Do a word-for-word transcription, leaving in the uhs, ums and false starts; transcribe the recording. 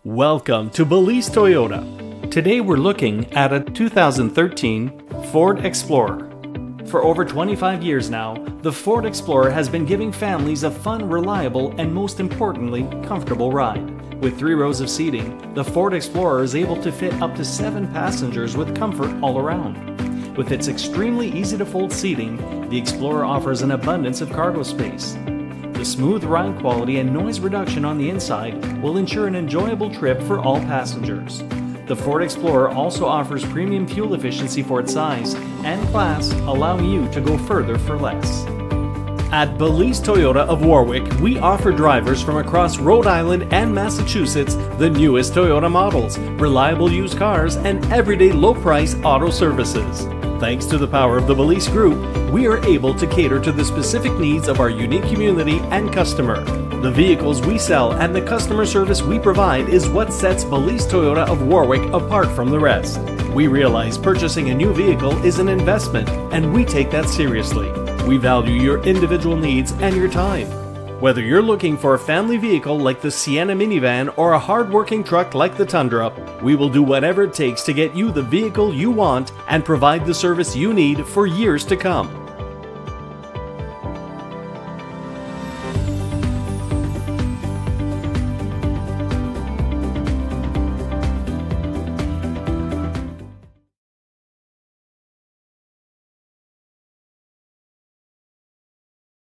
Welcome to Belize Toyota. Today we're looking at a two thousand thirteen Ford Explorer. For over twenty-five years now, the Ford Explorer has been giving families a fun, reliable, and most importantly, comfortable ride. With three rows of seating, the Ford Explorer is able to fit up to seven passengers with comfort all around. With its extremely easy-to-fold seating, the Explorer offers an abundance of cargo space. The smooth ride quality and noise reduction on the inside will ensure an enjoyable trip for all passengers. The Ford Explorer also offers premium fuel efficiency for its size and class, allowing you to go further for less. At Belize Toyota of Warwick, we offer drivers from across Rhode Island and Massachusetts the newest Toyota models, reliable used cars, and everyday low-price auto services. Thanks to the power of the Belize Group, we are able to cater to the specific needs of our unique community and customer. The vehicles we sell and the customer service we provide is what sets Belize Toyota of Warwick apart from the rest. We realize purchasing a new vehicle is an investment, and we take that seriously. We value your individual needs and your time. Whether you're looking for a family vehicle like the Sienna minivan or a hard-working truck like the Tundra, we will do whatever it takes to get you the vehicle you want and provide the service you need for years to come.